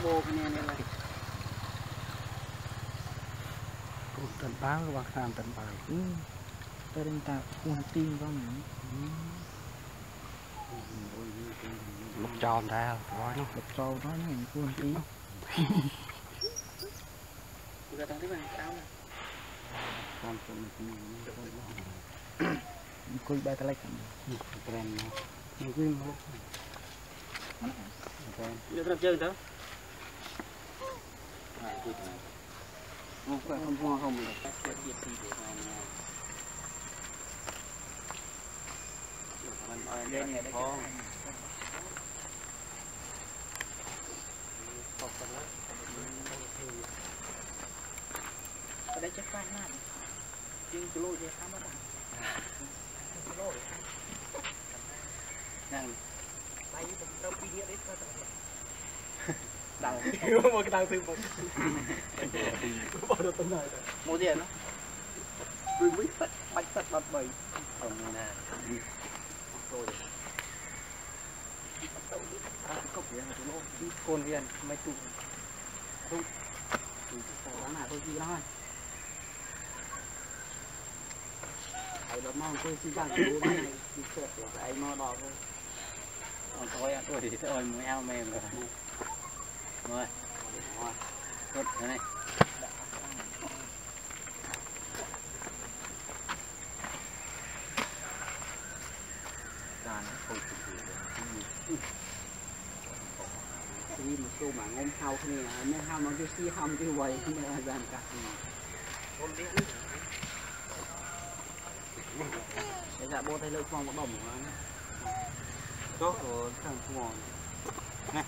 bô cái này là cũng tận báo các bạn làm tận báo tôi đang tạo cuốn tin con này lúc tròn ra rồi nó lập trâu đó này cuốn tin giờ thằng thế này sao con con cùi bay ta lấy trend nó cứ giờ tao chơi đó không không được các chuyện gì thì để mà lên này đấy ở đây chắc phải nè nhưng cái lối gì khám mất cái lối nè bay đi đâu đi nghĩa đấy thôi đào một cái đào từ một bỏ được tấm này một tiền đó tôi mới bạch tật bật bầy còn nè rồi cốc gì này tôi côn viên mấy tụ không đó là tôi gì thôi thầy đó mong tôi xin rằng chú này đi sửa lại mò đỏ thôi còn tôi thì thôi mới ao mềm rồi rồi tốt thế này đàn không thì một số mà ngông hao thì mới hao nó cái xi hâm cái quầy thì là dàn cả để dạ bố thấy lưỡi phong có bổng của nó tốt rồi thằng ngon này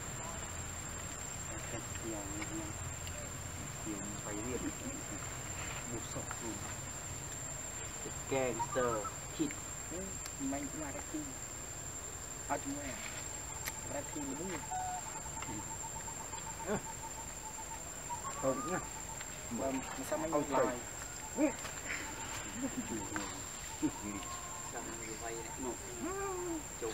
nhiều phải biết một số gangster hit mình cũng là cái gì ở chúng này ra thì đúng rồi không nhá sao mấy người lại xong rồi vay một chủ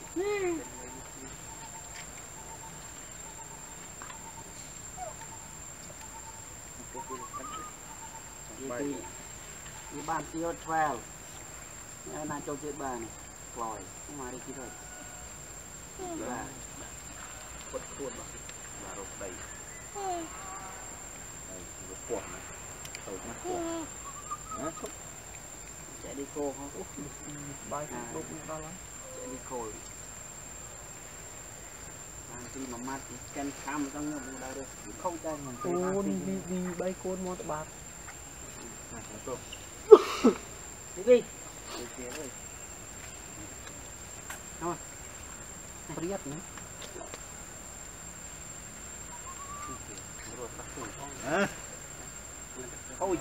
đi bàn tiêu 12 này là châu chơi bàn rồi không mà đi kia rồi là quật cuộn và rột đầy rột cuộn này tàu mắt cuộn chạy đi cô không bay đục to lắm chạy đi cô khi mà mắt chân khám trong những đây được không cho mình đi bay côn món bạc đi đi thôi biết nữa thôi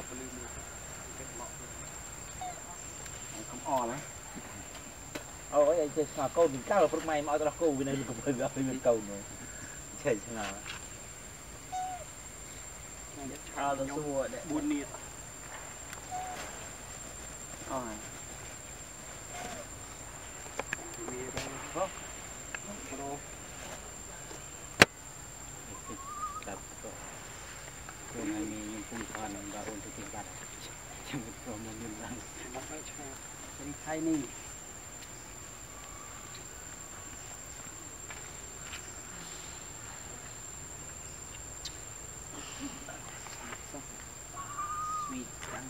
không o lắm ôi chơi sao câu mình cao là phút mày mà tao câu bên đây cũng phải gặp bên câu nữa chơi thế nào tao xua để buôn niệt rồi cái này mình cũng còn vào ôn thực hiện chẳng có một nhân rằng cái thay này sweet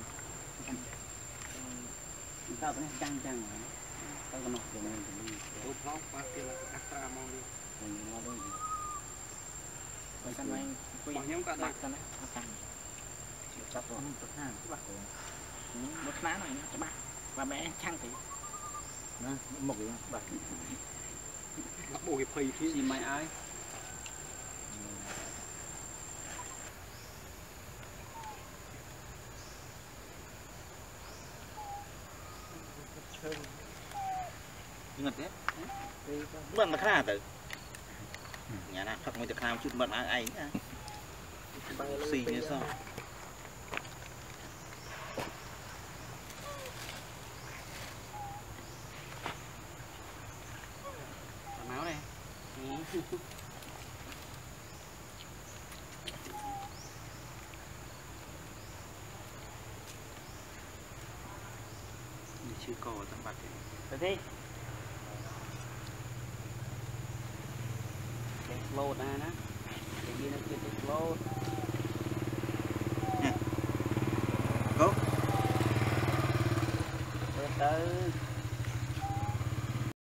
tao cái này căng căng rồi tao còn nọ rồi mình rút lóc qua kia là extra mong đi mình nó đôi gì bây giờ anh quay nhóm cả đặt này căng chịu chắc rồi một hàng một má này cho bạn và mẹ chăng thì một cái bạn bộ hiệp phì phía gì mày ai ngật đấy bận mà khá tử nhà nào thật mới được làm chút bận ai nhá xì như sao máu này chưa có tấm bạc thế đi cái float này nè cái gì nó kia cái float go tới